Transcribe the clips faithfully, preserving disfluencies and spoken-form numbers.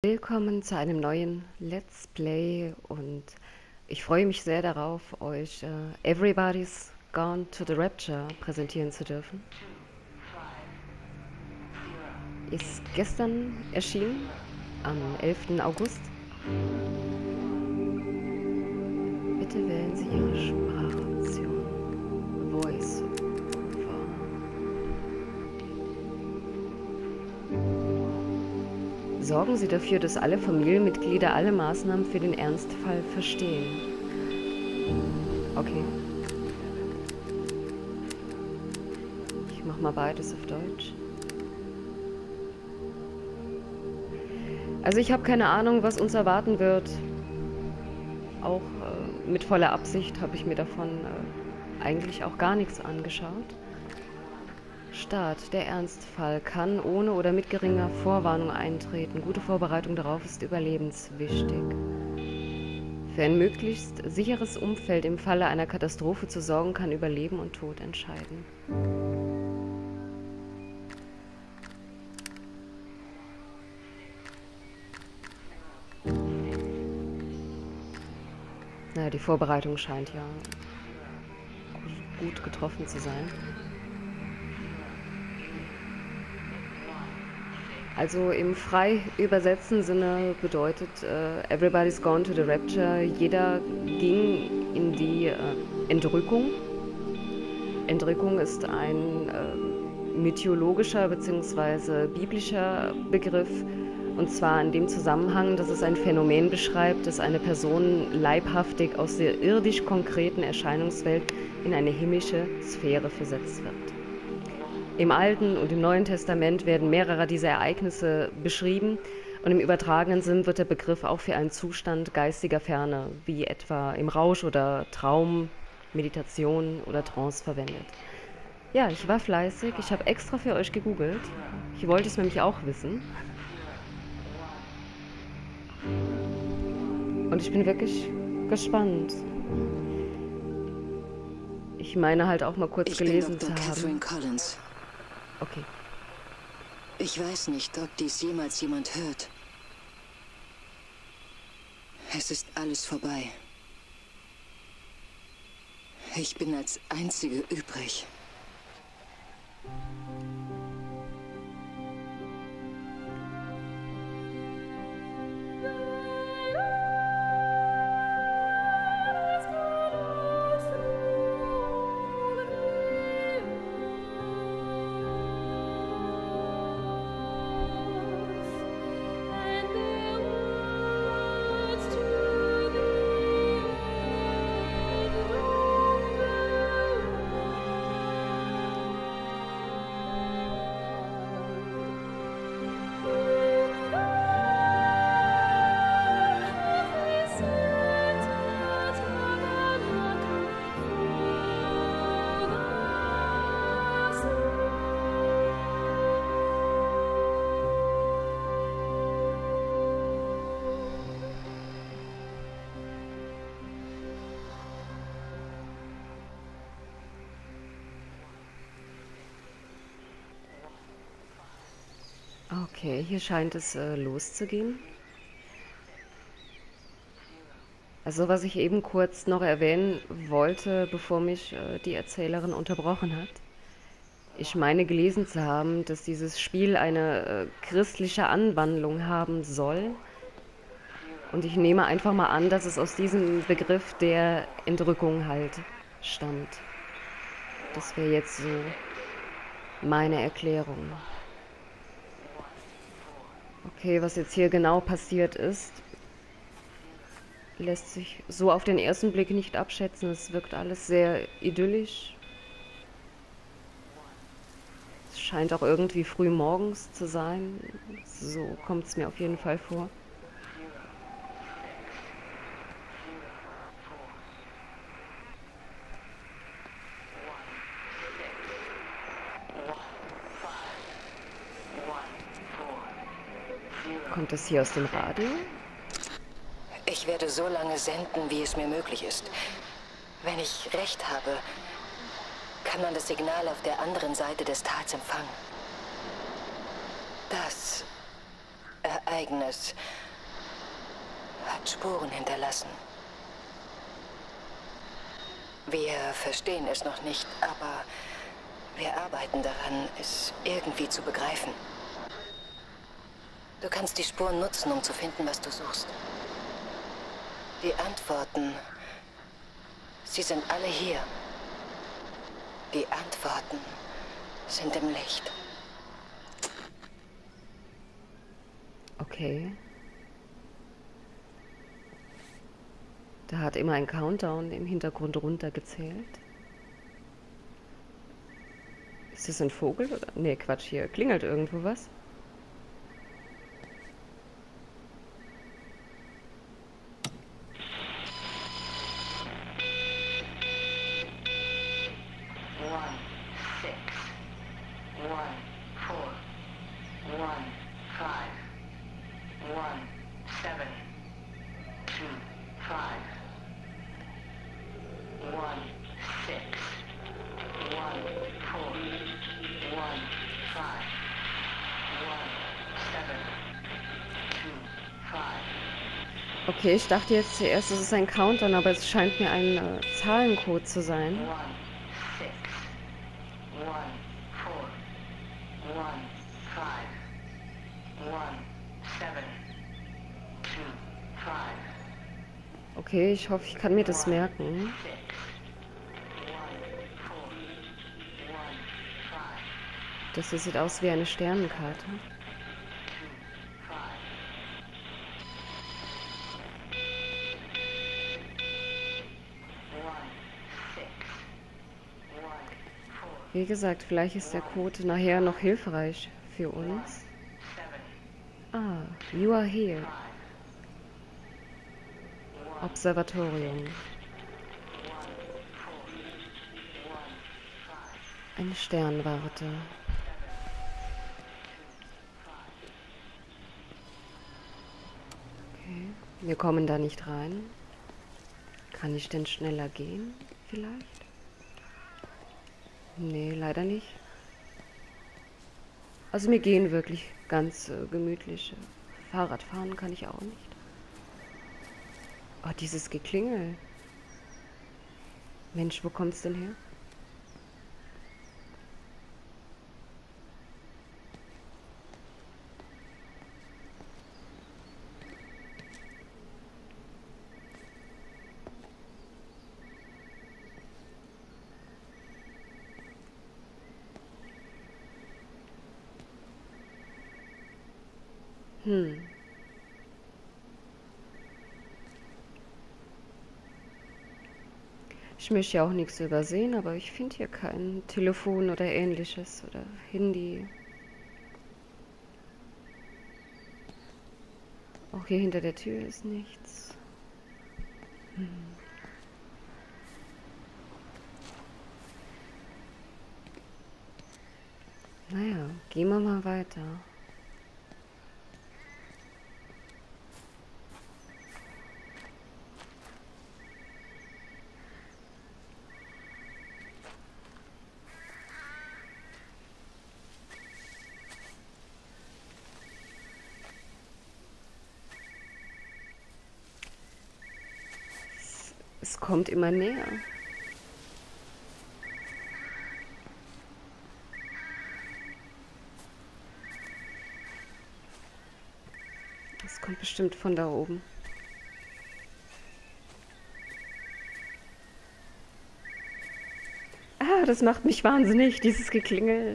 Willkommen zu einem neuen Let's Play und ich freue mich sehr darauf, euch uh, Everybody's Gone to the Rapture präsentieren zu dürfen. Ist gestern erschienen, am elften August. Bitte wählen Sie Ihre Sprachoption. Voice over. Sorgen Sie dafür, dass alle Familienmitglieder alle Maßnahmen für den Ernstfall verstehen. Okay. Ich mach mal beides auf Deutsch. Also ich habe keine Ahnung, was uns erwarten wird. Auch äh, mit voller Absicht habe ich mir davon äh, eigentlich auch gar nichts angeschaut. Start. Der Ernstfall kann ohne oder mit geringer Vorwarnung eintreten. Gute Vorbereitung darauf ist überlebenswichtig. Für ein möglichst sicheres Umfeld im Falle einer Katastrophe zu sorgen, kann über Leben und Tod entscheiden. Naja, die Vorbereitung scheint ja gut getroffen zu sein. Also im frei übersetzten Sinne bedeutet äh, Everybody's Gone to the Rapture, jeder ging in die äh, Entrückung. Entrückung ist ein äh, mythologischer bzw. biblischer Begriff, und zwar in dem Zusammenhang, dass es ein Phänomen beschreibt, dass eine Person leibhaftig aus der irdisch konkreten Erscheinungswelt in eine himmlische Sphäre versetzt wird. Im Alten und im Neuen Testament werden mehrere dieser Ereignisse beschrieben und im übertragenen Sinn wird der Begriff auch für einen Zustand geistiger Ferne, wie etwa im Rausch oder Traum, Meditation oder Trance verwendet. Ja, ich war fleißig, ich habe extra für euch gegoogelt. Ich wollte es nämlich auch wissen. Und ich bin wirklich gespannt. Ich meine halt auch mal kurz ich gelesen bin Doktor zu haben. Catherine Collins. Okay. Ich weiß nicht, ob dies jemals jemand hört. Es ist alles vorbei. Ich bin als Einzige übrig. Okay, hier scheint es äh, loszugehen. Also was ich eben kurz noch erwähnen wollte, bevor mich äh, die Erzählerin unterbrochen hat. Ich meine gelesen zu haben, dass dieses Spiel eine äh, christliche Anwandlung haben soll. Und ich nehme einfach mal an, dass es aus diesem Begriff der Entrückung halt stammt. Das wäre jetzt so meine Erklärung. Okay, was jetzt hier genau passiert ist, lässt sich so auf den ersten Blick nicht abschätzen. Es wirkt alles sehr idyllisch. Es scheint auch irgendwie früh morgens zu sein. So kommt es mir auf jeden Fall vor. Kommt das hier aus dem Radio? Ich werde so lange senden, wie es mir möglich ist. Wenn ich recht habe, kann man das Signal auf der anderen Seite des Tals empfangen. Das Ereignis hat Spuren hinterlassen. Wir verstehen es noch nicht, aber wir arbeiten daran, es irgendwie zu begreifen. Du kannst die Spuren nutzen, um zu finden, was du suchst. Die Antworten, sie sind alle hier. Die Antworten sind im Licht. Okay. Da hat immer ein Countdown im Hintergrund runtergezählt. Ist das ein Vogel oder? Nee, Quatsch, hier klingelt irgendwo was. Okay, ich dachte jetzt zuerst, es ist ein Countdown, aber es scheint mir ein äh, Zahlencode zu sein. Okay, ich hoffe, ich kann mir das merken. Das hier sieht aus wie eine Sternenkarte. Wie gesagt, vielleicht ist der Code nachher noch hilfreich für uns. Ah, you are here. Observatorium. Eine Sternwarte. Okay, wir kommen da nicht rein. Kann ich denn schneller gehen, vielleicht? Nee, leider nicht. Also wir gehen wirklich ganz äh, gemütlich. Fahrrad fahren kann ich auch nicht. Oh, dieses Geklingel. Mensch, wo kommt's denn her? Hm. Ich möchte ja auch nichts übersehen, aber ich finde hier kein Telefon oder ähnliches oder Handy. Auch hier hinter der Tür ist nichts. Hm. Naja, gehen wir mal weiter. Es kommt immer näher. Es kommt bestimmt von da oben. Ah, das macht mich wahnsinnig, dieses Geklingel.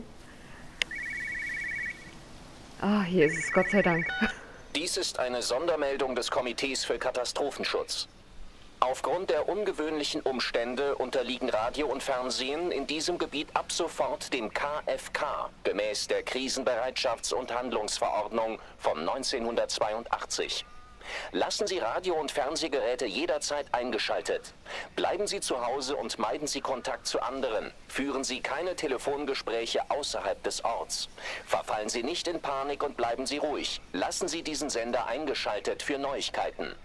Ah, hier ist es, Gott sei Dank. Dies ist eine Sondermeldung des Komitees für Katastrophenschutz. Aufgrund der ungewöhnlichen Umstände unterliegen Radio und Fernsehen in diesem Gebiet ab sofort dem K F K, gemäß der Krisenbereitschafts- und Handlungsverordnung von neunzehnhundertzweiundachtzig. Lassen Sie Radio- und Fernsehgeräte jederzeit eingeschaltet. Bleiben Sie zu Hause und meiden Sie Kontakt zu anderen. Führen Sie keine Telefongespräche außerhalb des Orts. Verfallen Sie nicht in Panik und bleiben Sie ruhig. Lassen Sie diesen Sender eingeschaltet für Neuigkeiten.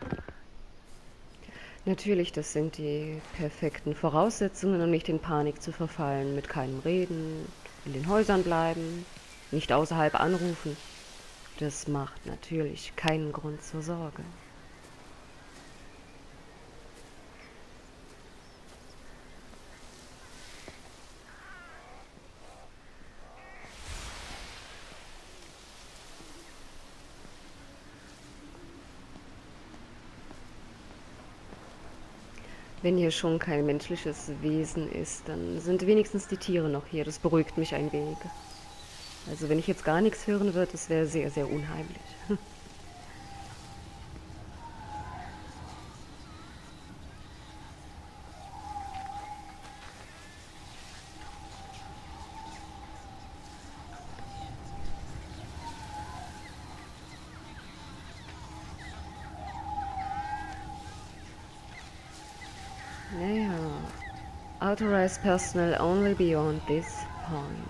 Natürlich, das sind die perfekten Voraussetzungen, um nicht in Panik zu verfallen. Mit keinem Reden, in den Häusern bleiben, nicht außerhalb anrufen. Das macht natürlich keinen Grund zur Sorge. Wenn hier schon kein menschliches Wesen ist, dann sind wenigstens die Tiere noch hier. Das beruhigt mich ein wenig. Also wenn ich jetzt gar nichts hören würde, das wäre sehr, sehr unheimlich. Naja, authorized personnel only beyond this point.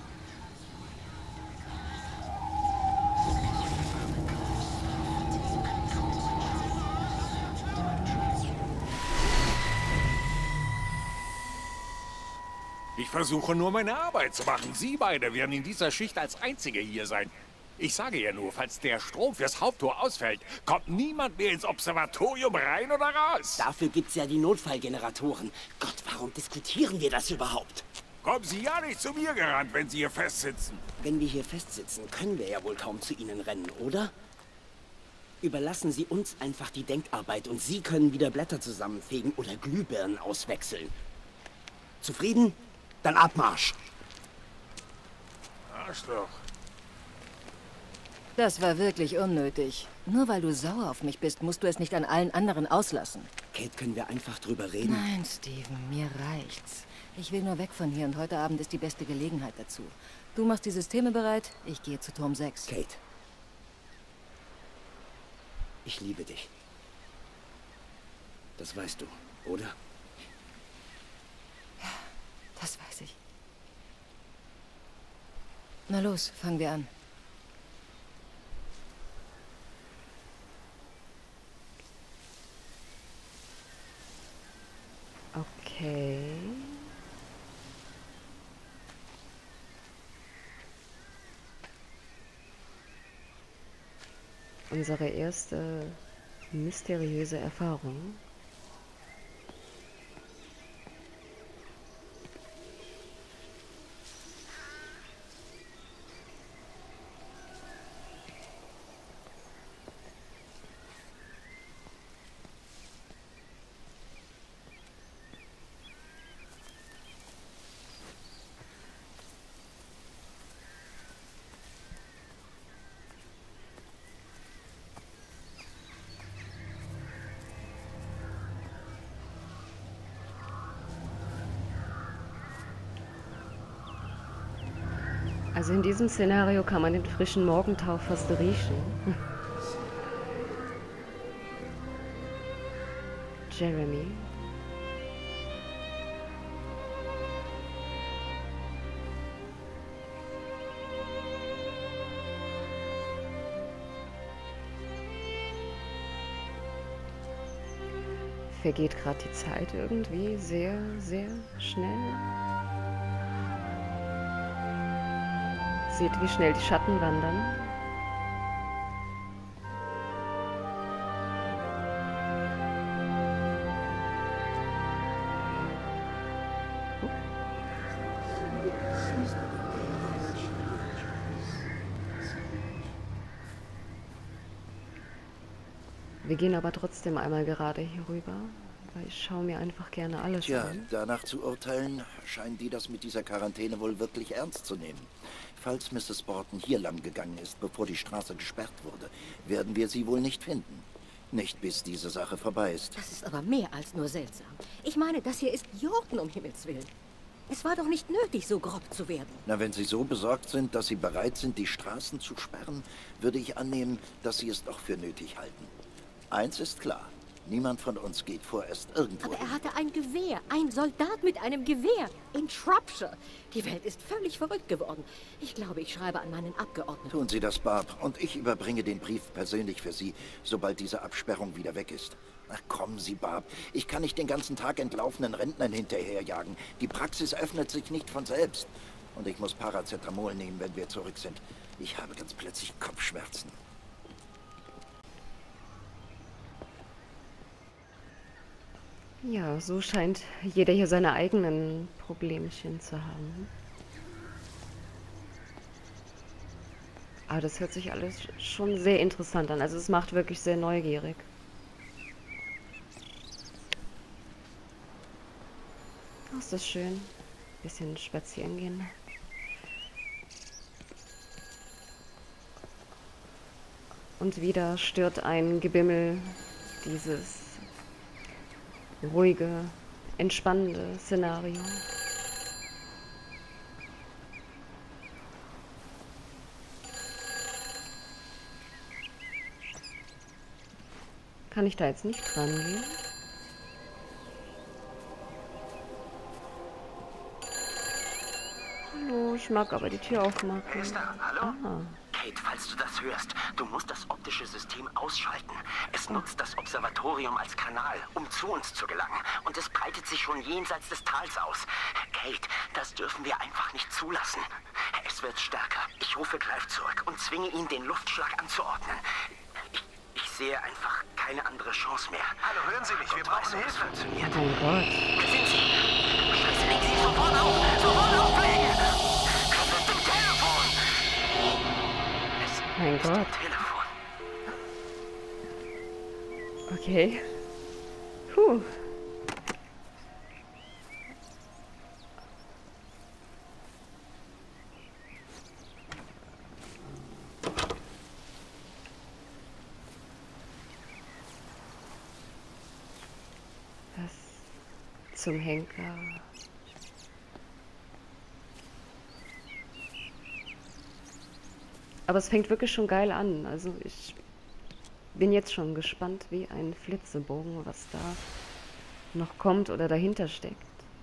Ich versuche nur meine Arbeit zu machen. Sie beide werden in dieser Schicht als Einzige hier sein. Ich sage ja nur, falls der Strom fürs Haupttor ausfällt, kommt niemand mehr ins Observatorium rein oder raus. Dafür gibt's ja die Notfallgeneratoren. Gott, warum diskutieren wir das überhaupt? Kommen Sie ja nicht zu mir gerannt, wenn Sie hier festsitzen. Wenn wir hier festsitzen, können wir ja wohl kaum zu Ihnen rennen, oder? Überlassen Sie uns einfach die Denkarbeit und Sie können wieder Blätter zusammenfegen oder Glühbirnen auswechseln. Zufrieden? Dann Abmarsch! Arschloch. Das war wirklich unnötig. Nur weil du sauer auf mich bist, musst du es nicht an allen anderen auslassen. Kate, können wir einfach drüber reden? Nein, Steven, mir reicht's. Ich will nur weg von hier und heute Abend ist die beste Gelegenheit dazu. Du machst die Systeme bereit, ich gehe zu Turm sechs. Kate. Ich liebe dich. Das weißt du, oder? Ja, das weiß ich. Na los, fangen wir an. Okay. Unsere erste mysteriöse Erfahrung. Also in diesem Szenario kann man den frischen Morgentau fast riechen. Jeremy. Vergeht gerade die Zeit irgendwie sehr, sehr schnell. Seht, wie schnell die Schatten wandern. Wir gehen aber trotzdem einmal gerade hier rüber, weil ich schaue mir einfach gerne alles Tja, an. danach zu urteilen, scheinen die das mit dieser Quarantäne wohl wirklich ernst zu nehmen. Falls Misses Borton hier lang gegangen ist, bevor die Straße gesperrt wurde, werden wir sie wohl nicht finden. Nicht bis diese Sache vorbei ist. Das ist aber mehr als nur seltsam. Ich meine, das hier ist Jordan, um Himmels Willen. Es war doch nicht nötig, so grob zu werden. Na, wenn Sie so besorgt sind, dass Sie bereit sind, die Straßen zu sperren, würde ich annehmen, dass Sie es doch für nötig halten. Eins ist klar. Niemand von uns geht vorerst irgendwo Aber hin. er hatte ein Gewehr. Ein Soldat mit einem Gewehr. In Shropshire. Die Welt ist völlig verrückt geworden. Ich glaube, ich schreibe an meinen Abgeordneten. Tun Sie das, Barb. Und ich überbringe den Brief persönlich für Sie, sobald diese Absperrung wieder weg ist. Ach, kommen Sie, Barb. Ich kann nicht den ganzen Tag entlaufenen Rentnern hinterherjagen. Die Praxis öffnet sich nicht von selbst. Und ich muss Paracetamol nehmen, wenn wir zurück sind. Ich habe ganz plötzlich Kopfschmerzen. Ja, so scheint jeder hier seine eigenen Problemchen zu haben. Aber das hört sich alles schon sehr interessant an. Also es macht wirklich sehr neugierig. Oh, ist das schön. Bisschen spazieren gehen. Und wieder stört ein Gebimmel dieses ruhige, entspannende Szenario. Kann ich da jetzt nicht rangehen? Hallo, ich mag aber die Tür aufmachen. Wer ist da? Hallo? Ah. Kate, falls du das hörst, du musst das optische System ausschalten. Es nutzt das Observatorium als Kanal, um zu uns zu gelangen. Und es breitet sich schon jenseits des Tals aus. Kate, das dürfen wir einfach nicht zulassen. Es wird stärker. Ich rufe Clive zurück und zwinge ihn, den Luftschlag anzuordnen. Ich, ich sehe einfach keine andere Chance mehr. Hallo, hören Sie mich, wir brauchen Hilfe. Funktioniert. Oh Gott. Wer sind Sie? Scheiße, legen Sie sofort auf! Sofort auflegen! Das ist im Telefon! Mein Ist Gott. am Telefon. Okay. Puh. Was zum Henker? Aber es fängt wirklich schon geil an. Also ich bin jetzt schon gespannt wie ein Flitzebogen, was da noch kommt oder dahinter steckt.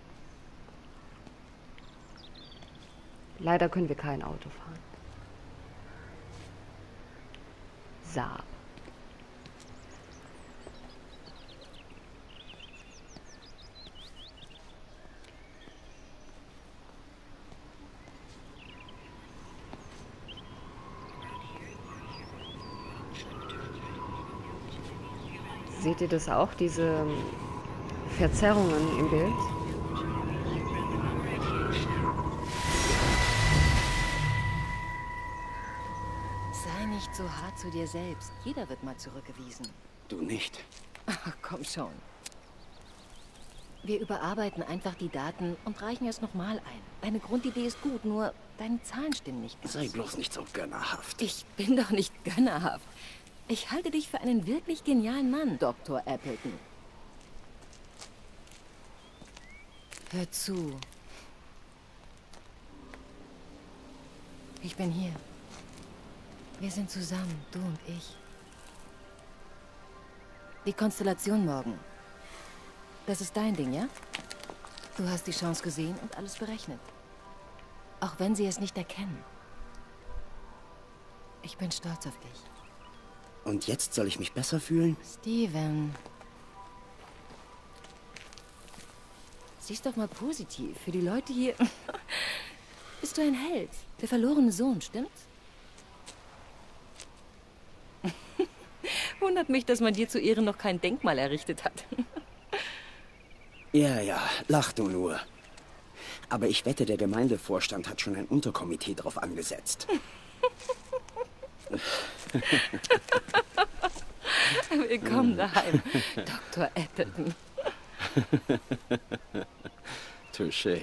Leider können wir kein Auto fahren. Saab. Seht ihr das auch, diese Verzerrungen im Bild? Sei nicht so hart zu dir selbst. Jeder wird mal zurückgewiesen. Du nicht. Ach, komm schon. Wir überarbeiten einfach die Daten und reichen es nochmal ein. Deine Grundidee ist gut, nur deine Zahlen stimmen nicht ganz. Sei bloß nicht so gönnerhaft. Ich bin doch nicht gönnerhaft. Ich halte dich für einen wirklich genialen Mann, Doktor Appleton. Hör zu. Ich bin hier. Wir sind zusammen, du und ich. Die Konstellation morgen. Das ist dein Ding, ja? Du hast die Chance gesehen und alles berechnet. Auch wenn sie es nicht erkennen. Ich bin stolz auf dich. Und jetzt soll ich mich besser fühlen? Steven. Siehst doch mal positiv. Für die Leute hier bist du ein Held. Der verlorene Sohn, stimmt's? Wundert mich, dass man dir zu Ehren noch kein Denkmal errichtet hat. Ja, ja, lach du nur. Aber ich wette, der Gemeindevorstand hat schon ein Unterkomitee drauf angesetzt. Willkommen daheim, Doktor Appleton. Touché.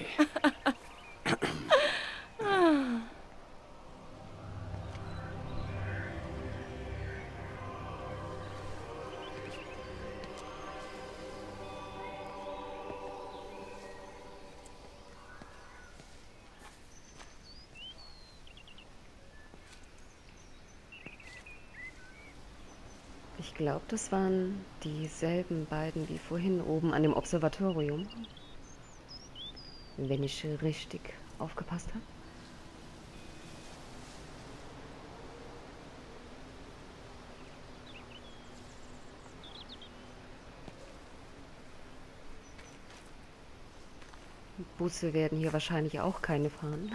Ich glaube, das waren dieselben beiden wie vorhin oben an dem Observatorium. Wenn ich richtig aufgepasst habe. Busse werden hier wahrscheinlich auch keine fahren.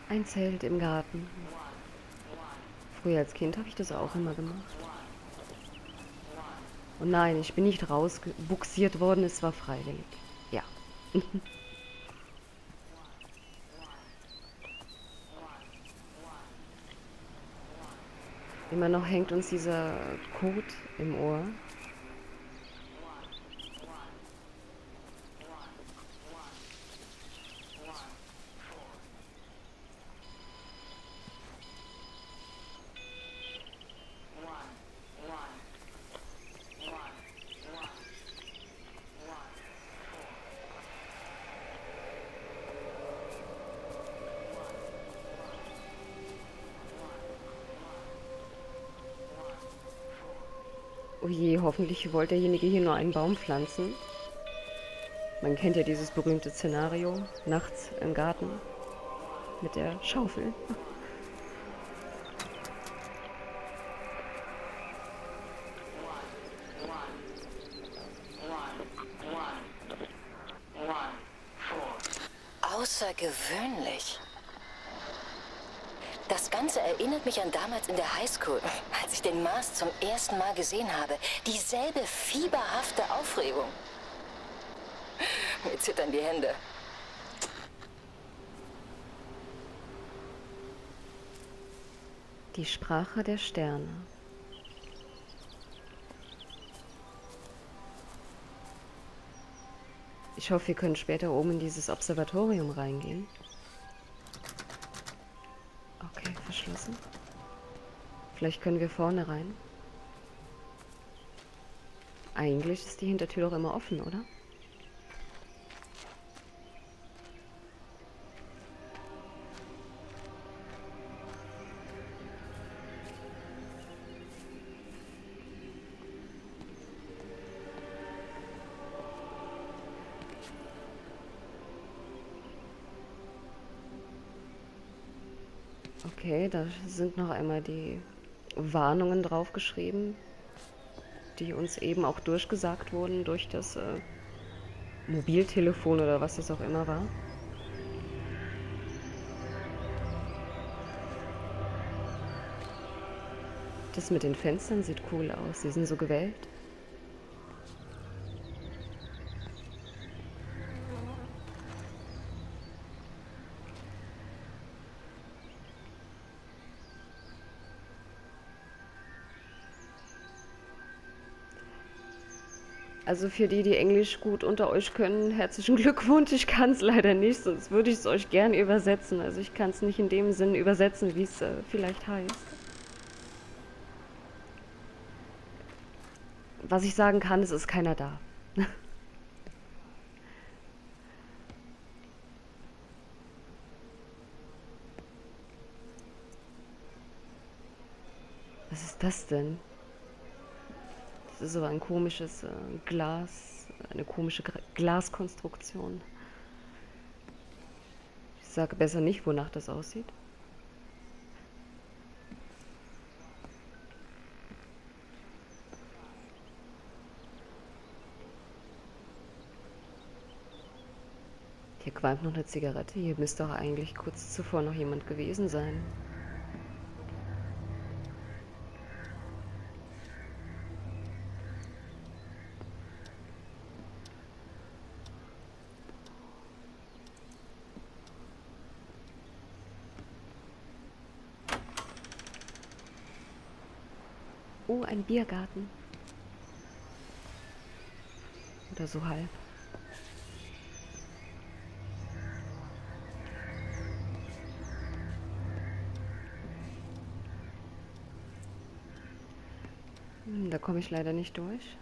Ein Zelt im Garten. Früher als Kind habe ich das auch immer gemacht. Und nein, ich bin nicht rausgebuxiert worden, es war freiwillig. Ja. Immer noch hängt uns dieser Code im Ohr. Oh je, hoffentlich wollte derjenige hier nur einen Baum pflanzen. Man kennt ja dieses berühmte Szenario, nachts im Garten mit der Schaufel. Außergewöhnlich. Das Ganze erinnert mich an damals in der Highschool, als ich den Mars zum ersten Mal gesehen habe. Dieselbe fieberhafte Aufregung. Mir zittern die Hände. Die Sprache der Sterne. Ich hoffe, wir können später oben in dieses Observatorium reingehen. Okay, verschlossen. Vielleicht können wir vorne rein. Eigentlich ist die Hintertür doch immer offen, oder? Okay, da sind noch einmal die Warnungen draufgeschrieben, die uns eben auch durchgesagt wurden durch das äh, Mobiltelefon oder was das auch immer war. Das mit den Fenstern sieht cool aus, sie sind so gewellt. Also für die, die Englisch gut unter euch können, herzlichen Glückwunsch. Ich kann es leider nicht, sonst würde ich es euch gern übersetzen. Also ich kann es nicht in dem Sinn übersetzen, wie es äh, vielleicht heißt. Was ich sagen kann, es ist keiner da. Was ist das denn? Das ist so ein komisches äh, Glas, eine komische Gra- Glaskonstruktion. Ich sage besser nicht, wonach das aussieht. Hier qualmt noch eine Zigarette. Hier müsste doch eigentlich kurz zuvor noch jemand gewesen sein. Oh, ein Biergarten. Oder so halb. Hm, da komme ich leider nicht durch.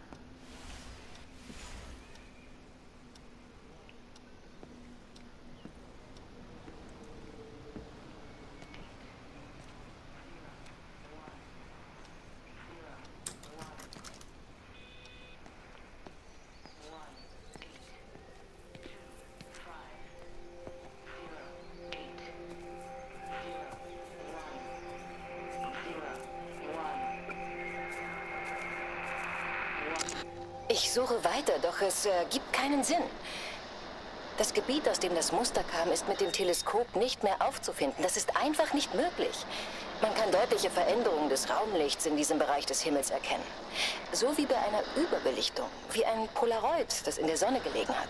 Ich suche weiter, doch es äh, gibt keinen Sinn. Das Gebiet, aus dem das Muster kam, ist mit dem Teleskop nicht mehr aufzufinden. Das ist einfach nicht möglich. Man kann deutliche Veränderungen des Raumlichts in diesem Bereich des Himmels erkennen. So wie bei einer Überbelichtung, wie ein Polaroid, das in der Sonne gelegen hat.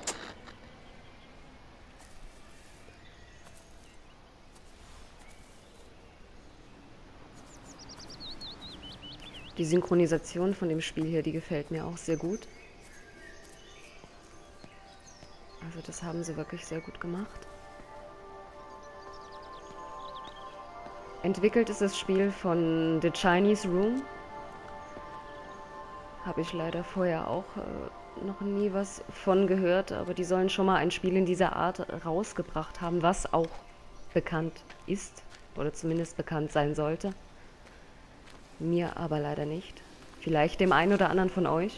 Die Synchronisation von dem Spiel hier, die gefällt mir auch sehr gut. Also das haben sie wirklich sehr gut gemacht. Entwickelt ist das Spiel von The Chinese Room. Habe ich leider vorher auch äh, noch nie was von gehört, aber die sollen schon mal ein Spiel in dieser Art rausgebracht haben, was auch bekannt ist oder zumindest bekannt sein sollte. Mir aber leider nicht. Vielleicht dem einen oder anderen von euch.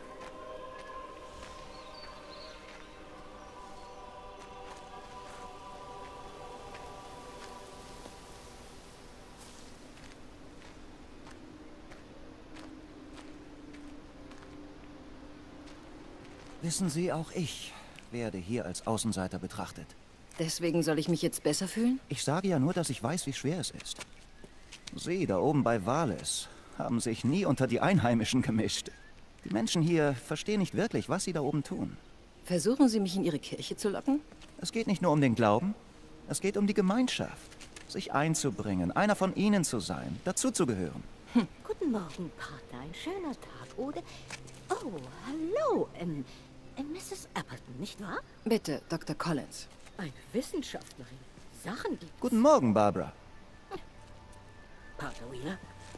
Wissen Sie, auch ich werde hier als Außenseiter betrachtet. Deswegen soll ich mich jetzt besser fühlen? Ich sage ja nur, dass ich weiß, wie schwer es ist. Sie da oben bei Vales haben sich nie unter die Einheimischen gemischt. Die Menschen hier verstehen nicht wirklich, was sie da oben tun. Versuchen Sie, mich in Ihre Kirche zu locken? Es geht nicht nur um den Glauben, es geht um die Gemeinschaft. Sich einzubringen, einer von ihnen zu sein, dazuzugehören. Hm. Guten Morgen, Pater. Ein schöner Tag, oder? Oh, hallo, ähm, ähm, Misses Appleton, nicht wahr? Bitte, Doktor Collins. Eine Wissenschaftlerin. Sachen gibt's. Guten Morgen, Barbara. Pater Wheeler.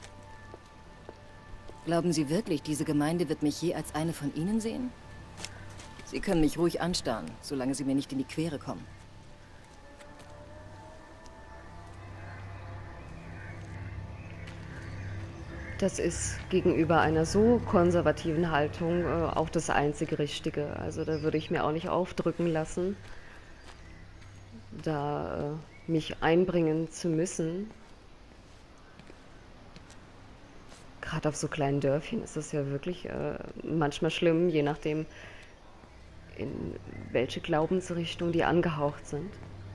Glauben Sie wirklich, diese Gemeinde wird mich je als eine von Ihnen sehen? Sie können mich ruhig anstarren, solange Sie mir nicht in die Quere kommen. Das ist gegenüber einer so konservativen Haltung äh, auch das einzige Richtige. Also da würde ich mir auch nicht aufdrücken lassen, da äh, mich einbringen zu müssen. Gerade auf so kleinen Dörfchen ist das ja wirklich äh, manchmal schlimm, je nachdem, in welche Glaubensrichtung die angehaucht sind.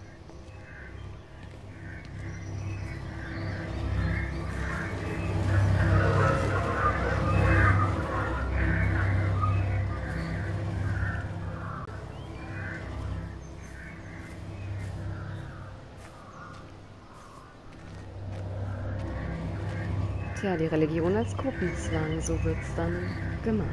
Tja, die Religion als Gruppenzwang, so wird's dann gemacht.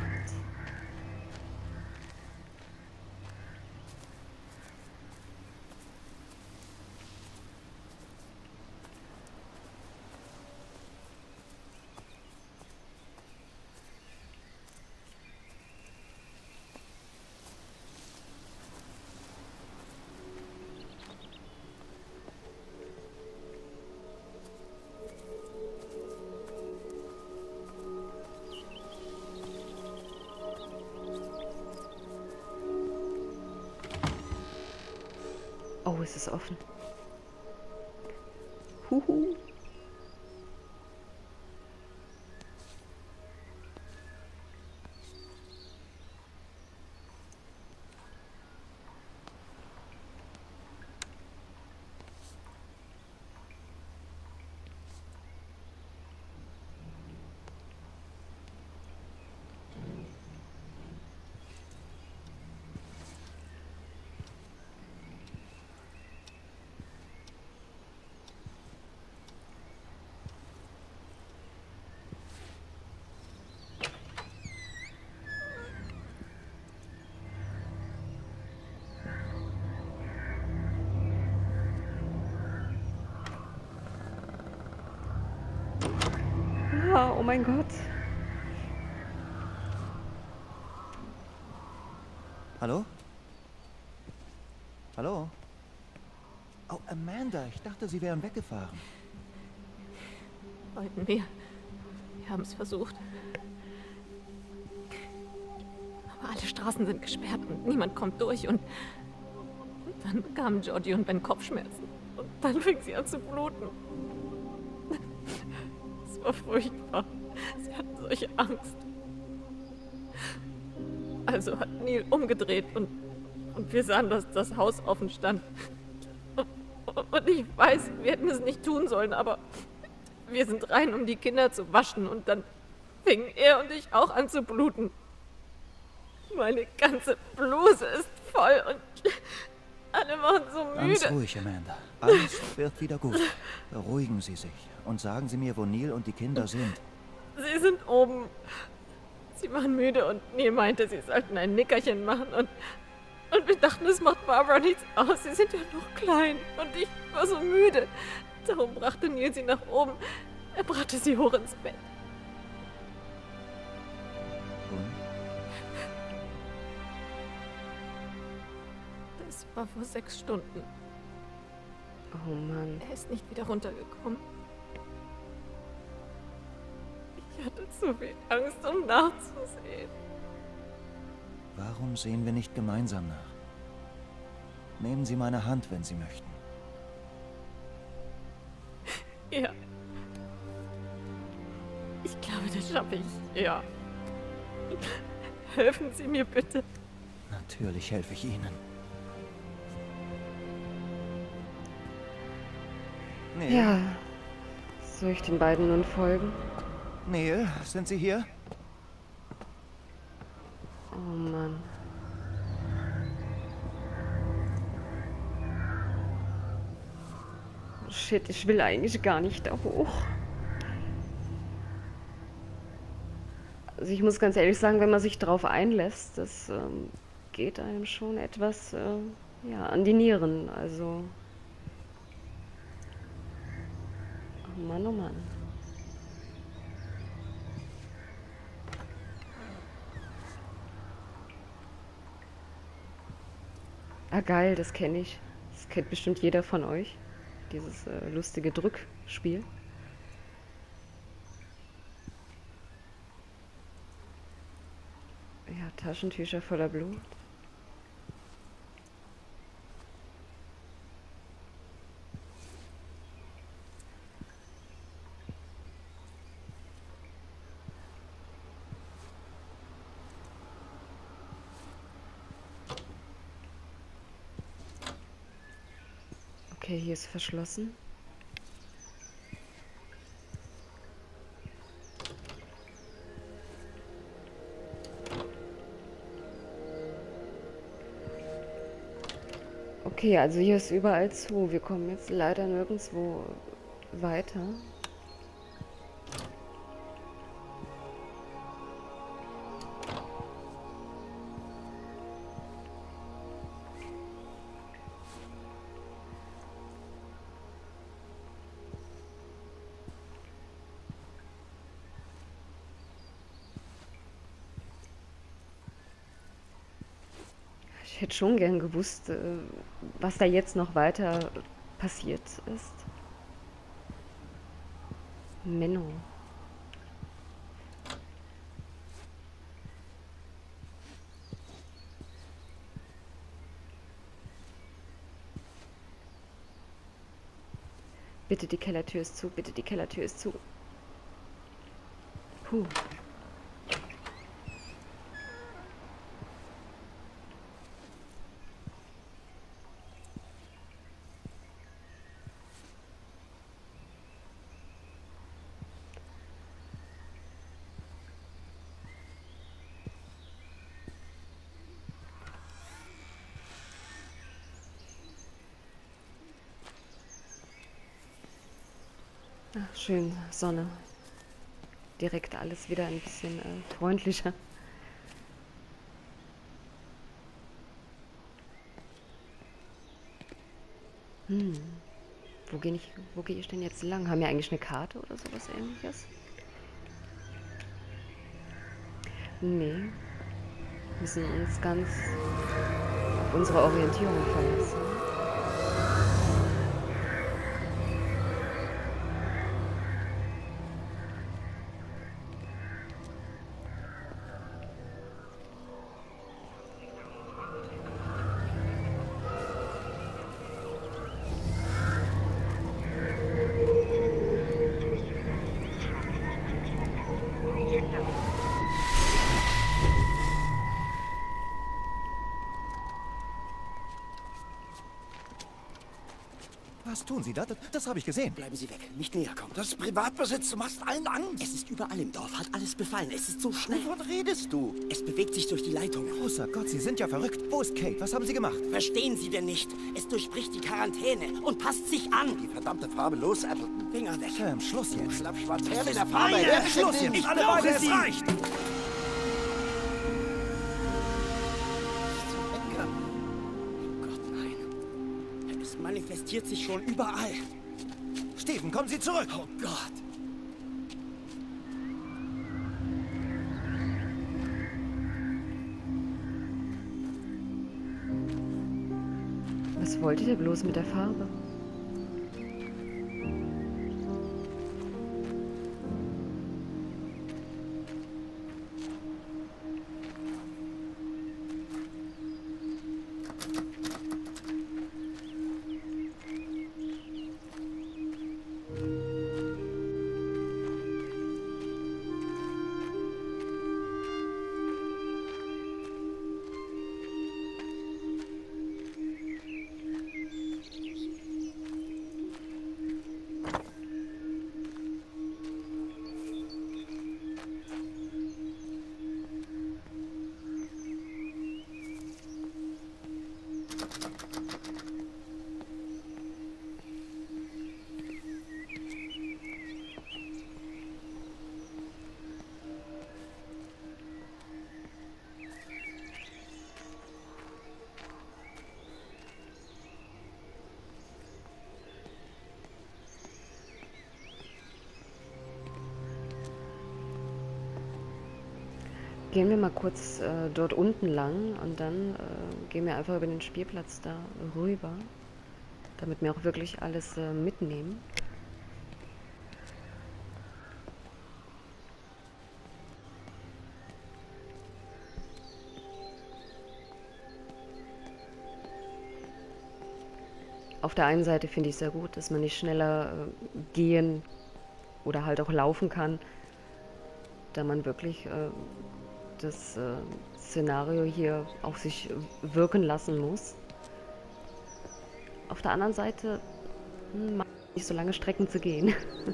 Oh, es ist offen. Huhu. Oh mein Gott. Hallo? Hallo? Oh, Amanda, ich dachte, Sie wären weggefahren. Wollten wir. Wir haben es versucht. Aber alle Straßen sind gesperrt und niemand kommt durch und... und dann bekamen Georgie und Ben Kopfschmerzen. Und dann fing sie an zu bluten. Es war furchtbar. Sie hatten solche Angst. Also hat Neil umgedreht und Und wir sahen, dass das Haus offen stand. Und ich weiß, wir hätten es nicht tun sollen, aber wir sind rein, um die Kinder zu waschen. Und dann fingen er und ich auch an zu bluten. Meine ganze Bluse ist voll und alle waren so müde. Ganz ruhig, Amanda. Alles wird wieder gut. Beruhigen Sie sich und sagen Sie mir, wo Neil und die Kinder sind. Sie sind oben. Sie waren müde und Neil meinte, sie sollten ein Nickerchen machen und, und wir dachten, es macht Barbara nichts aus. Sie sind ja noch klein und ich war so müde. Darum brachte Neil sie nach oben. Er brachte sie hoch ins Bett. Und? Das war vor sechs Stunden. Oh Mann. Er ist nicht wieder runtergekommen. Ich hatte zu viel Angst, um nachzusehen. Warum sehen wir nicht gemeinsam nach? Nehmen Sie meine Hand, wenn Sie möchten. Ja. Ich glaube, das schaffe ich. Ja. Helfen Sie mir bitte. Natürlich helfe ich Ihnen. Neil? Ja. Soll ich den beiden nun folgen? Neil, sind Sie hier? Oh Mann. Shit, ich will eigentlich gar nicht da hoch. Also ich muss ganz ehrlich sagen, wenn man sich darauf einlässt, das ähm, geht einem schon etwas äh, ja, an die Nieren. Also... Oh Mann, oh Mann. Ah geil, das kenne ich. Das kennt bestimmt jeder von euch. Dieses äh, lustige Drückspiel. Ja, Taschentücher voller Blut. Okay, hier ist verschlossen. Okay, also hier ist überall zu. Wir kommen jetzt leider nirgendwo weiter. Ich hätte schon gern gewusst, was da jetzt noch weiter passiert ist. Menno. Bitte, die Kellertür ist zu. Bitte, die Kellertür ist zu. Puh. Ach, schön, Sonne. Direkt alles wieder ein bisschen äh, freundlicher. Hm. Wo gehe ich, wo gehe ich denn jetzt lang? Haben wir eigentlich eine Karte oder sowas Ähnliches? Nee. Wir müssen uns ganz auf unsere Orientierung verlassen. Was tun Sie da? Das, das habe ich gesehen. Bleiben Sie weg, nicht näher kommen. Das ist Privatbesitz, du machst allen Angst. Es ist überall im Dorf, hat alles befallen. Es ist so schnell. Wovon redest du? Es bewegt sich durch die Leitungen. Großer Gott, Sie sind ja verrückt. Wo ist Kate? Was haben Sie gemacht? Verstehen Sie denn nicht? Es durchbricht die Quarantäne und passt sich an. Die verdammte Farbe, los, Appleton. Finger weg. Sam, Schluss jetzt. Schlappschwarz, her mit der Farbe. meine. Her mit dem Schluss Ding. jetzt. Alle brauche beide, es sie. reicht. Gott, nein. Es manifestiert sich schon überall. Steven, kommen Sie zurück. Oh Gott. Was wollt ihr bloß mit der Farbe? Gehen wir mal kurz äh, dort unten lang und dann äh, gehen wir einfach über den Spielplatz da rüber, damit wir auch wirklich alles äh, mitnehmen. Auf der einen Seite finde ich es sehr gut, dass man nicht schneller äh, gehen oder halt auch laufen kann, da man wirklich äh, das äh, Szenario hier auf sich wirken lassen muss. Auf der anderen Seite hm, mag ich nicht so lange Strecken zu gehen.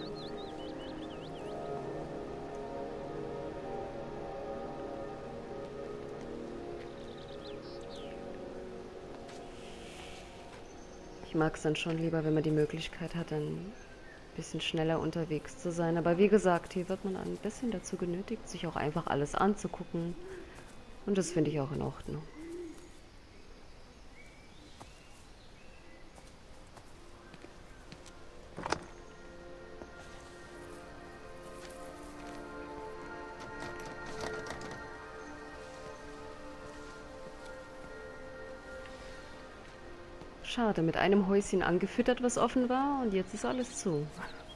Ich mag es dann schon lieber, wenn man die Möglichkeit hat, ein bisschen schneller unterwegs zu sein. Aber wie gesagt, hier wird man ein bisschen dazu genötigt, sich auch einfach alles anzugucken. Und das finde ich auch in Ordnung. Schade, mit einem Häuschen angefüttert, was offen war, und jetzt ist alles zu.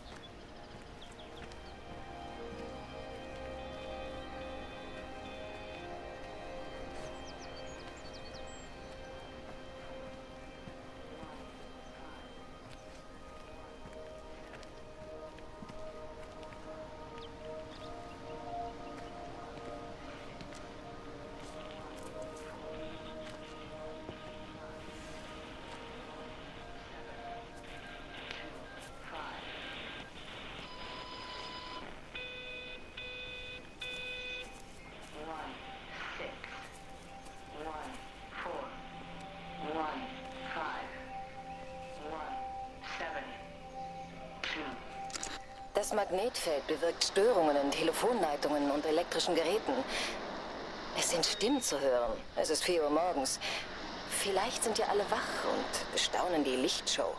Das Magnetfeld bewirkt Störungen in Telefonleitungen und elektrischen Geräten. Es sind Stimmen zu hören. Es ist vier Uhr morgens. Vielleicht sind ja alle wach und bestaunen die Lichtshow.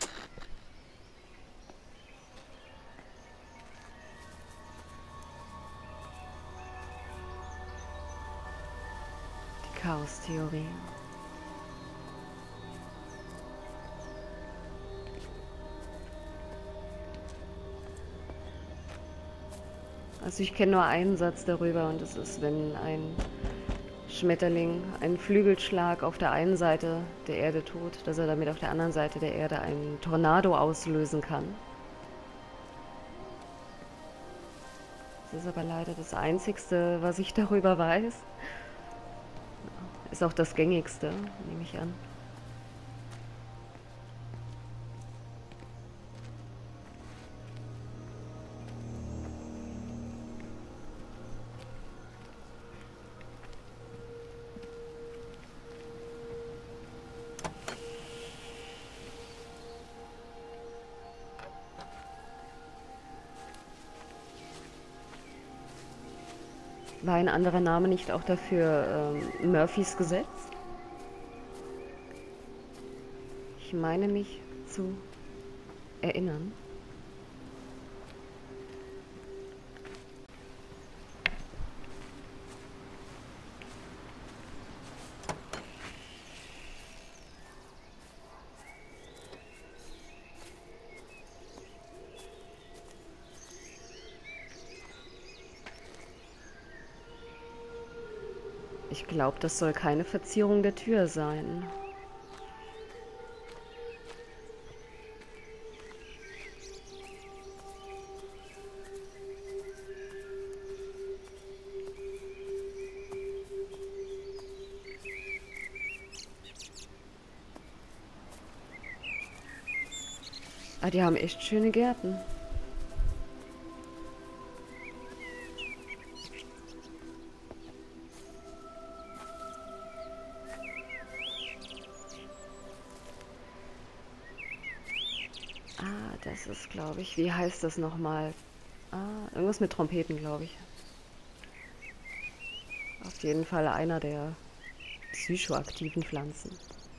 Die Chaostheorie. Also ich kenne nur einen Satz darüber, und das ist, wenn ein Schmetterling einen Flügelschlag auf der einen Seite der Erde tut, dass er damit auf der anderen Seite der Erde einen Tornado auslösen kann. Das ist aber leider das Einzigste, was ich darüber weiß. Ist auch das Gängigste, nehme ich an. War ein anderer Name nicht auch dafür ähm, Murphys Gesetz? Ich meine mich zu erinnern. Ich glaube, das soll keine Verzierung der Tür sein. Ah, die haben echt schöne Gärten. Ah, das ist, glaube ich, wie heißt das nochmal? Ah, irgendwas mit Trompeten, glaube ich. Auf jeden Fall einer der psychoaktiven Pflanzen.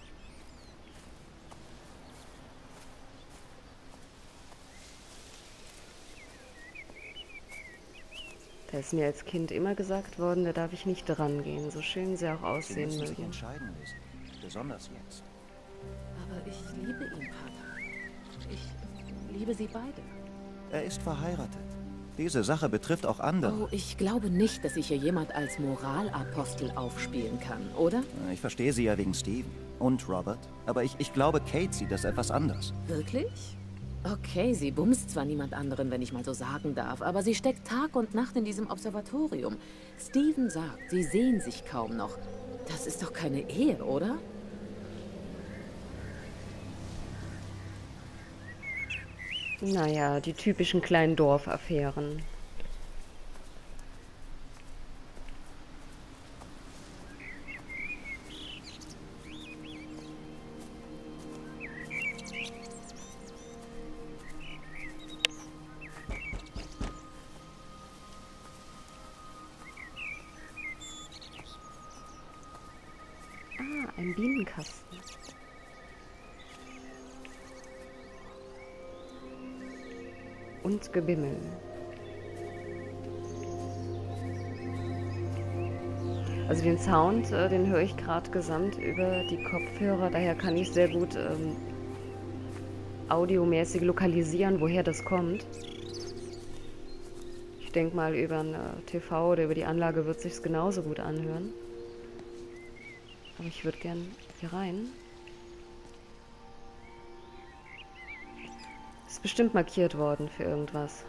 Da ist mir als Kind immer gesagt worden, da darf ich nicht dran gehen, so schön sie auch aussehen Sie müssen sich mögen. entscheiden, Lizzie. Besonders jetzt. Aber ich liebe ihn, Pater. Ich liebe sie beide. Er ist verheiratet. Diese Sache betrifft auch andere. Oh, ich glaube nicht, dass ich hier jemand als Moralapostel aufspielen kann, oder? Ich verstehe sie ja wegen Steven und Robert. Aber ich, ich glaube, Kate sieht das etwas anders. Wirklich? Okay, sie bumst zwar niemand anderen, wenn ich mal so sagen darf, aber sie steckt Tag und Nacht in diesem Observatorium. Steven sagt, sie sehen sich kaum noch. Das ist doch keine Ehe, oder? Naja, die typischen kleinen Dorfaffären. Ah, ein Bienenkasten. Und Gebimmel. Also den Sound, äh, den höre ich gerade gesamt über die Kopfhörer, daher kann ich sehr gut ähm, audiomäßig lokalisieren, woher das kommt. Ich denke mal, über ein äh, T V oder über die Anlage wird es sich genauso gut anhören. Aber ich würde gern hier rein. Ist bestimmt markiert worden für irgendwas.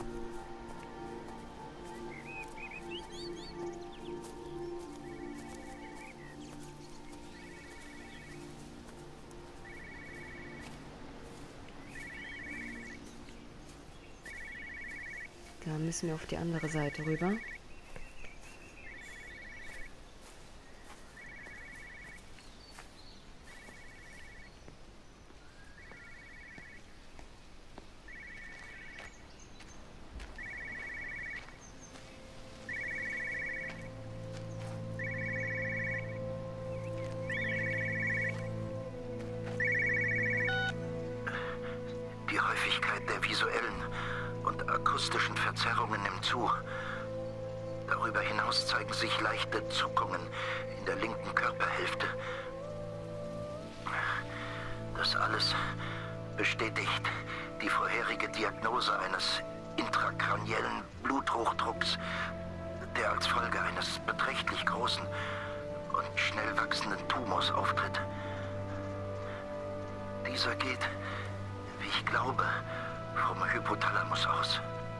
Da müssen wir auf die andere Seite rüber. Die Häufigkeit der visuellen und akustischen Verzerrungen nimmt zu. Darüber hinaus zeigen sich leichte Zuckungen in der linken Körperhälfte. Das alles bestätigt die vorherige Diagnose eines intrakraniellen Bluthochdrucks, der als Folge eines beträchtlich großen und schnell wachsenden Tumors auftritt. Dieser geht, wie ich glaube, vom Hypothalamus aus.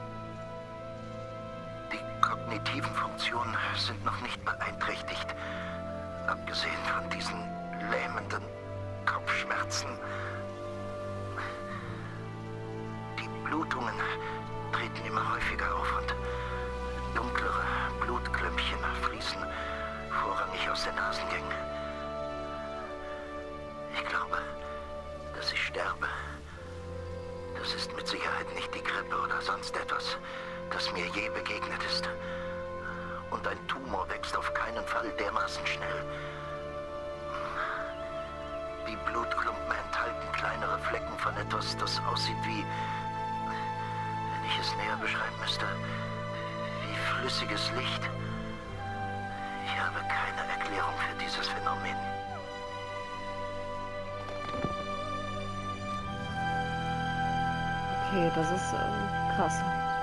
Die kognitiven Funktionen sind noch nicht beeinträchtigt, abgesehen von diesen lähmenden Kopfschmerzen. Die Blutungen treten immer häufiger auf und dunklere Blutklümpchen fließen vorrangig aus den Nasengängen. Ich glaube, dass ich sterbe. Das ist mit Sicherheit nicht die Grippe oder sonst etwas, das mir je begegnet ist. Und ein Tumor wächst auf keinen Fall dermaßen schnell. Die Blutklumpen enthalten kleinere Flecken von etwas, das aussieht wie, wenn ich es näher beschreiben müsste, wie flüssiges Licht. Ich habe keine Erklärung für dieses Phänomen. Okay, das ist äh, krass.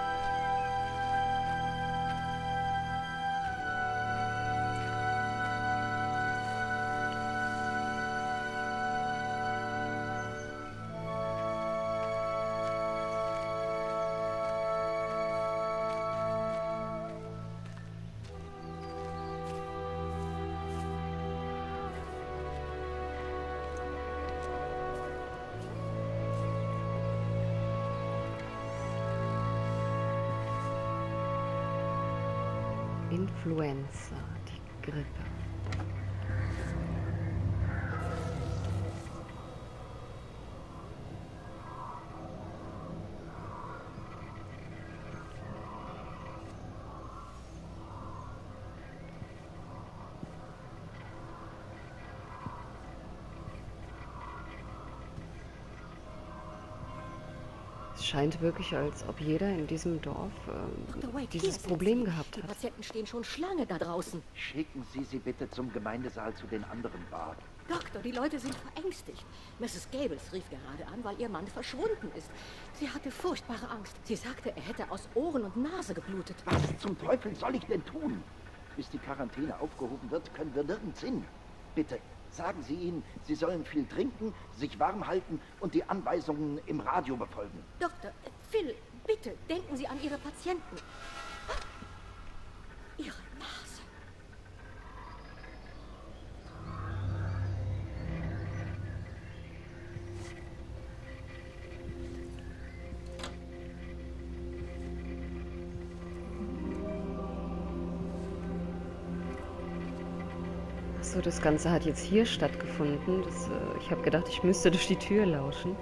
Influenza, die Grippe. Es scheint wirklich, als ob jeder in diesem Dorf äh, dieses Problem gehabt Die hat. Patienten stehen schon Schlange da draußen. Schicken Sie sie bitte zum Gemeindesaal zu den anderen, Barb. Doktor, die Leute sind verängstigt. Misses Gables rief gerade an, weil ihr Mann verschwunden ist. Sie hatte furchtbare Angst. Sie sagte, er hätte aus Ohren und Nase geblutet. Was zum Teufel soll ich denn tun? Bis die Quarantäne aufgehoben wird, können wir nirgends hin. Bitte, sagen Sie ihnen, sie sollen viel trinken, sich warm halten und die Anweisungen im Radio befolgen. Doktor, Phil, bitte, denken Sie an Ihre Patienten. Ihre Nase. So, das Ganze hat jetzt hier stattgefunden. Das, äh, ich habe gedacht, ich müsste durch die Tür lauschen.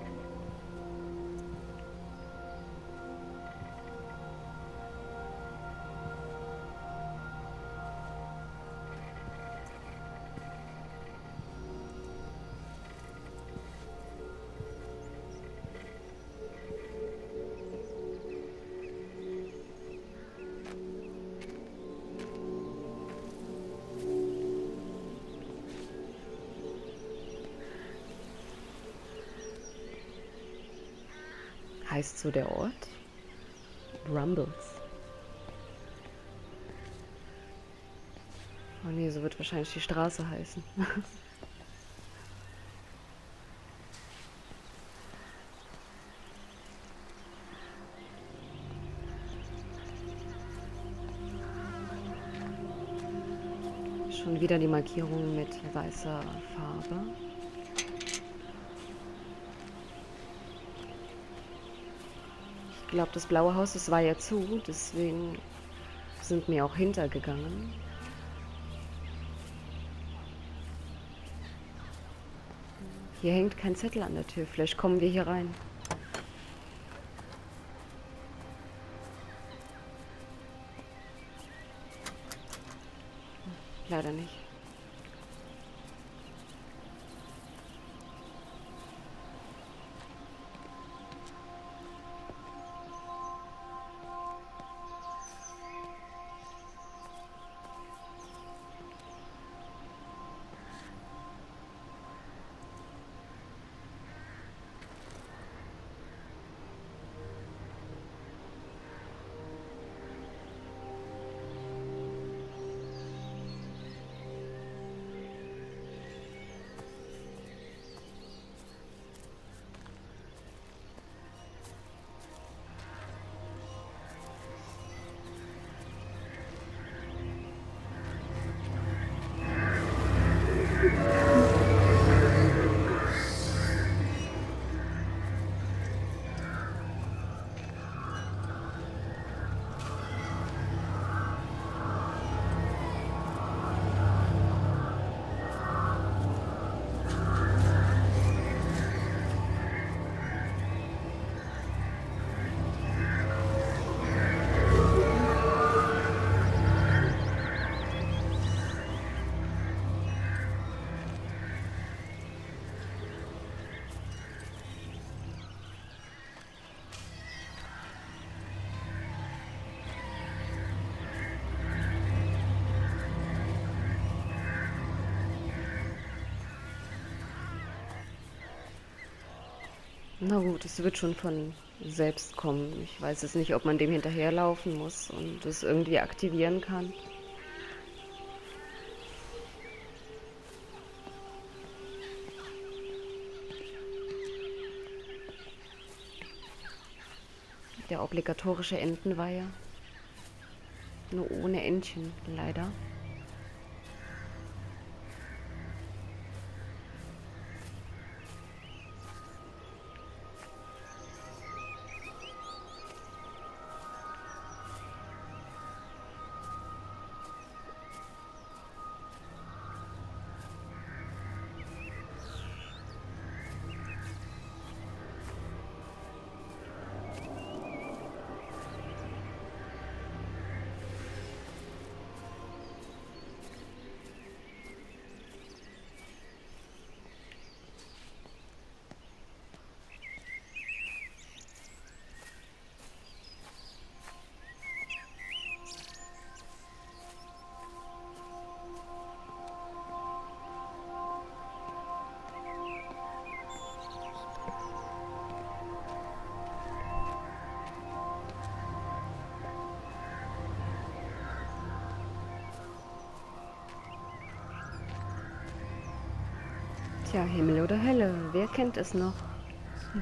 Heißt so der Ort? Rumbles. Oh nee, so wird wahrscheinlich die Straße heißen. Schon wieder die Markierung mit weißer Farbe. Ich glaube, das blaue Haus, das war ja zu, deswegen sind wir auch hintergegangen. Hier hängt kein Zettel an der Tür, vielleicht kommen wir hier rein. Leider nicht. Na gut, es wird schon von selbst kommen. Ich weiß jetzt nicht, ob man dem hinterherlaufen muss und es irgendwie aktivieren kann. Der obligatorische Entenweiher. Nur ohne Entchen, leider. Tja, Himmel oder Hölle, wer kennt es noch? Hm.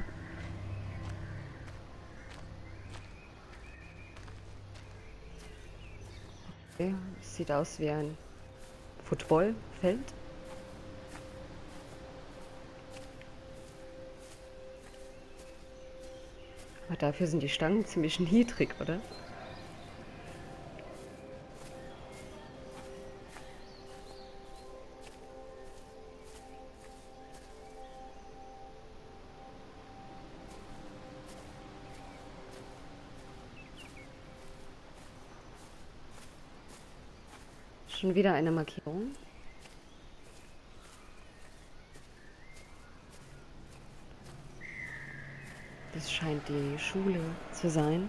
Okay, sieht aus wie ein Footballfeld. Aber dafür sind die Stangen ziemlich niedrig, oder? Schon wieder eine Markierung. Das scheint die Schule zu sein.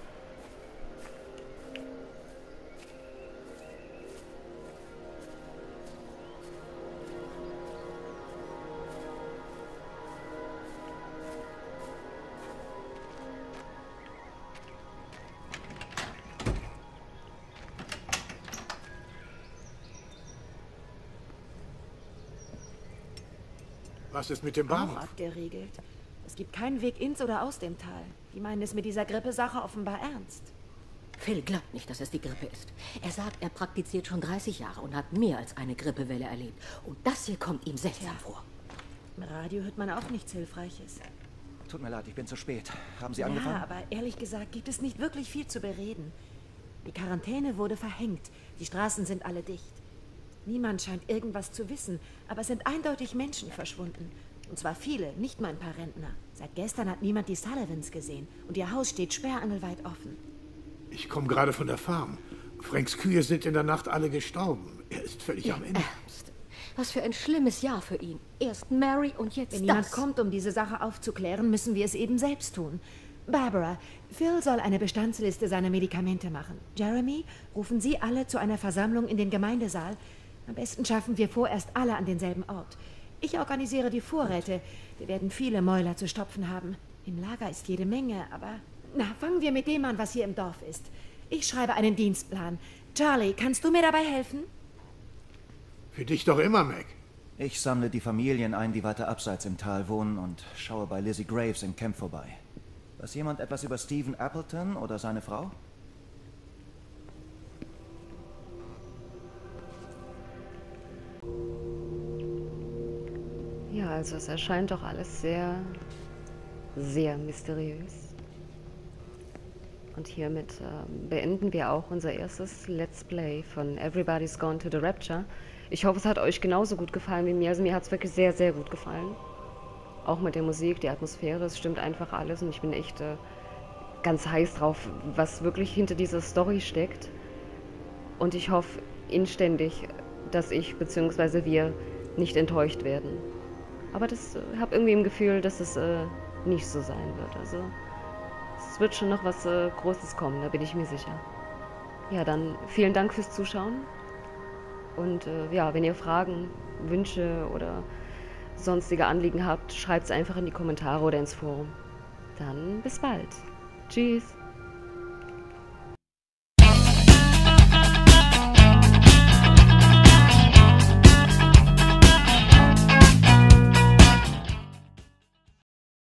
Was ist mit dem Bahnhof? Auch abgeriegelt. Es gibt keinen Weg ins oder aus dem Tal. Die meinen es mit dieser Grippesache offenbar ernst. Phil glaubt nicht, dass es die Grippe ist. Er sagt, er praktiziert schon dreißig Jahre und hat mehr als eine Grippewelle erlebt. Und das hier kommt ihm seltsam ja. vor. Im Radio hört man auch nichts Hilfreiches. Tut mir leid, ich bin zu spät. Haben Sie ja, angefangen? Ja, aber ehrlich gesagt gibt es nicht wirklich viel zu bereden. Die Quarantäne wurde verhängt. Die Straßen sind alle dicht. Niemand scheint irgendwas zu wissen, aber es sind eindeutig Menschen verschwunden. Und zwar viele, nicht mal ein paar Rentner. Seit gestern hat niemand die Sullivans gesehen und ihr Haus steht sperrangelweit offen. Ich komme gerade von der Farm. Franks Kühe sind in der Nacht alle gestorben. Er ist völlig Ihr am Ende. Ernst? Was für ein schlimmes Jahr für ihn. Erst Mary und jetzt Wenn das. niemand kommt, um diese Sache aufzuklären, müssen wir es eben selbst tun. Barbara, Phil soll eine Bestandsliste seiner Medikamente machen. Jeremy, rufen Sie alle zu einer Versammlung in den Gemeindesaal. Am besten schaffen wir vorerst alle an denselben Ort. Ich organisiere die Vorräte. Wir werden viele Mäuler zu stopfen haben. Im Lager ist jede Menge, aber... Na, fangen wir mit dem an, was hier im Dorf ist. Ich schreibe einen Dienstplan. Charlie, kannst du mir dabei helfen? Für dich doch immer, Mac. Ich sammle die Familien ein, die weiter abseits im Tal wohnen und schaue bei Lizzie Graves in Camp vorbei. Weiß jemand etwas über Stephen Appleton oder seine Frau? Ja, also es erscheint doch alles sehr, sehr mysteriös. Und hiermit äh, beenden wir auch unser erstes Let's Play von Everybody's Gone to the Rapture. Ich hoffe, es hat euch genauso gut gefallen wie mir. Also mir hat es wirklich sehr, sehr gut gefallen. Auch mit der Musik, die Atmosphäre, es stimmt einfach alles. Und ich bin echt äh, ganz heiß drauf, was wirklich hinter dieser Story steckt. Und ich hoffe inständig, dass ich bzw. wir nicht enttäuscht werden. Aber das äh, habe irgendwie im Gefühl, dass es äh, nicht so sein wird. Also es wird schon noch was äh, Großes kommen, da bin ich mir sicher. Ja, dann vielen Dank fürs Zuschauen. Und äh, ja, wenn ihr Fragen, Wünsche oder sonstige Anliegen habt, schreibt es einfach in die Kommentare oder ins Forum. Dann bis bald. Tschüss.